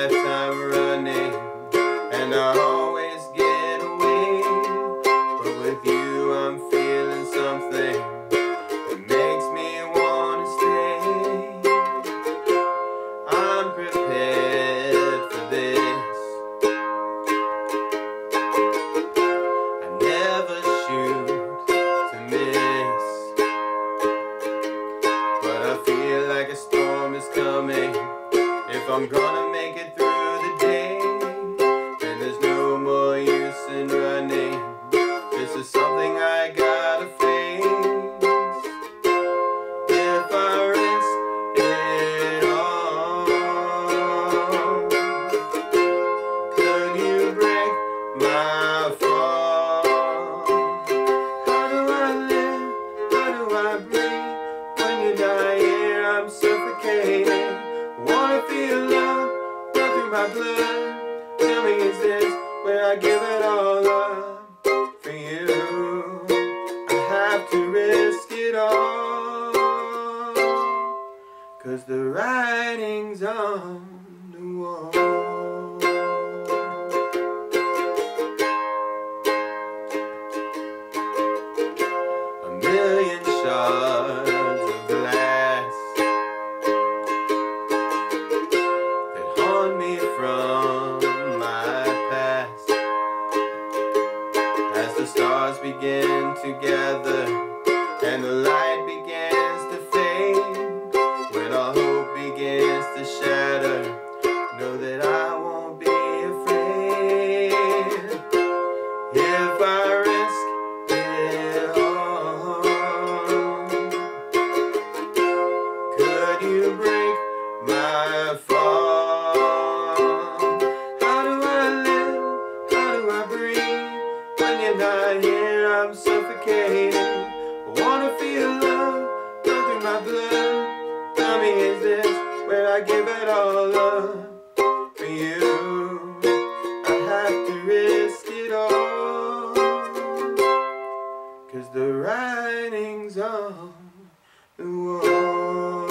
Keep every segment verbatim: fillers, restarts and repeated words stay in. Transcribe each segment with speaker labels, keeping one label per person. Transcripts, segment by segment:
Speaker 1: lifetime running, and I always get away. But with you I'm feeling something that makes me wanna stay. I'm prepared for this. I never shoot to miss, but I feel like a storm is coming. If I'm gonna make it through the day, then there's no more use in running. This is something I gotta face. If I risk it all, could you break my fall? How do I live? How do I breathe? When you're not here, I'm suffocating. Wanna feel love run through my blood. Tell me, is this where I give it all up for you? I have to risk it all, 'cause the writing's on the wall. A million shards of glass me from my past. As the stars begin to gather and the light begins to fade, when all hope begins to shatter, know that I won't be afraid. If I risk it all, could you break my fall? Not here, I'm suffocating. I wanna feel love run through my blood. Tell me, is this where I give it all up for you? I have to risk it all, 'cause the writing's on the wall.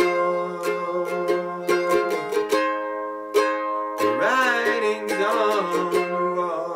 Speaker 1: The writing's on the wall.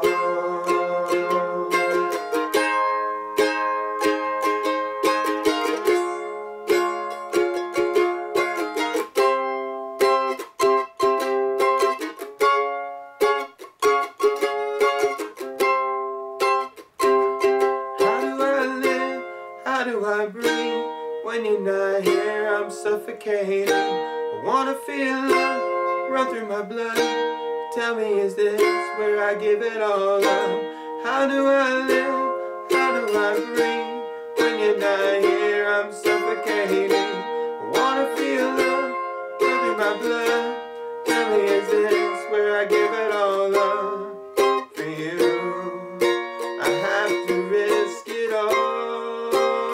Speaker 1: How do I breathe when you're not here? I'm suffocating. I wanna feel love run through my blood. Tell me, is this where I give it all up? How do I live? How do I breathe when you're not here? I'm suffocating. I wanna feel love run through my blood. Tell me, is this where I give it all up for you? I have to risk it all,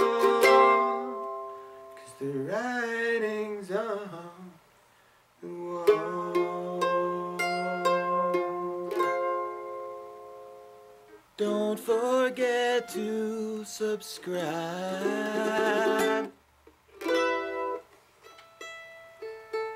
Speaker 1: the writing's on the wall. Don't forget to subscribe.